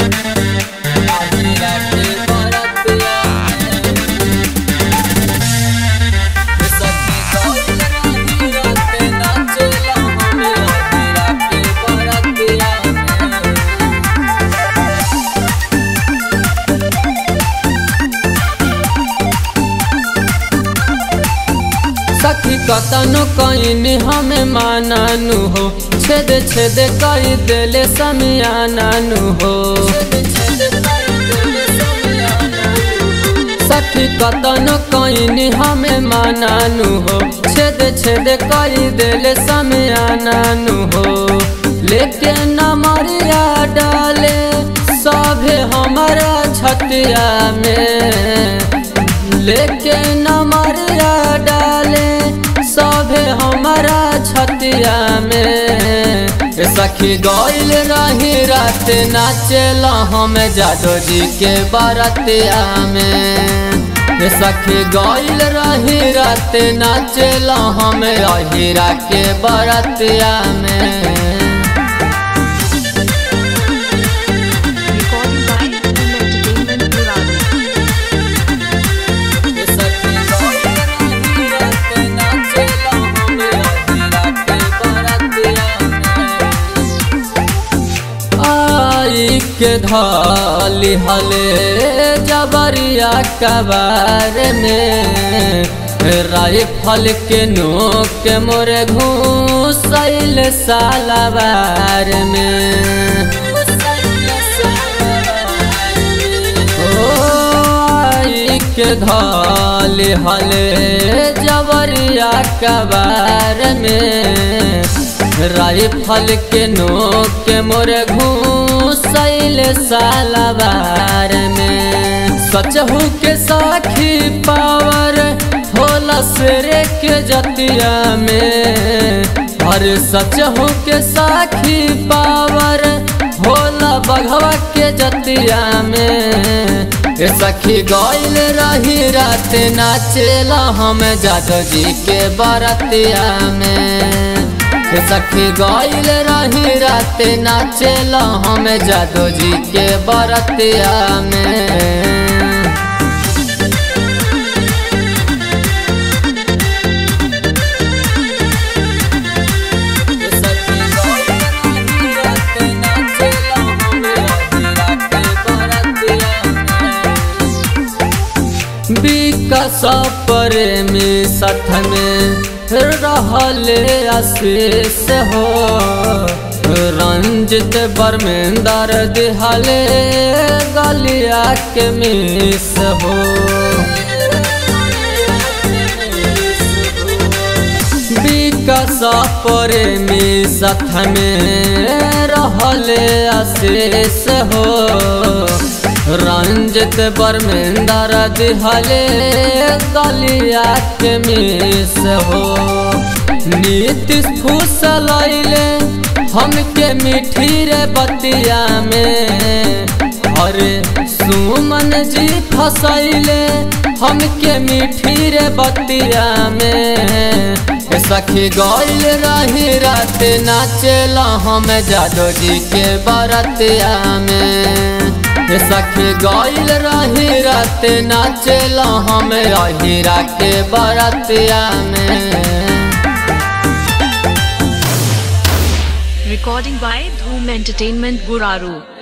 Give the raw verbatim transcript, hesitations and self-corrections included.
सखी कतनो कहीं हमें मानानु हो, छेद छेद कई दिले समियानानु हो। सखी कतनो कहीं हमें मानानु हो, छेद छेद कई दिले समियानानु हो। लेके नमरिया डाले सभे हमारा छतिया में, लेके नमरिया डाले सभे हमारा छतिया में। सखी गइल रही रात नाचेला हम जादो जी के बरतिया में। सखी गइल रही रात नाचेला हम अहिरा के बरतिया में। के धाली हले जबरिया कबार में, राइफल के नोक के मोरे घूसैल सालाबार में। ओ आई के धाली हले जबरिया कबार में, राइफल के नोक के मोरे घूसैल सालाबार में। सचहू के साखी पावर होला शेरे के जतिया में, और सचहू के साखी पावर होला बघवा के जतिया में। सखी गइल रही रात नाचेला हम जादो जी के बरतिया में। सखी गइल रही रात नाचेला हम जादो जी के बरतिया में। विकास प्रेमी साथ में रहले आशीष हो, रंजित बर्मेंदर दिहले गलिया के मिस हो। विकास प्रेमी साथ में रहले आशीष हो, रंजित बर्मेंदर दिहले गलिया के मिस हो। नीतीश फुसलैले हमके मिठी रे बतिया में, और सुमन जी फसैले हमके मिठी रे बतिया में। सखी गइल रही रात नाचेला हम जादो जी के बरतिया में। सखी गइल रही रात नाचेला हम अहिरा के बरतिया में। Recording by Dhoom Entertainment, Buraru।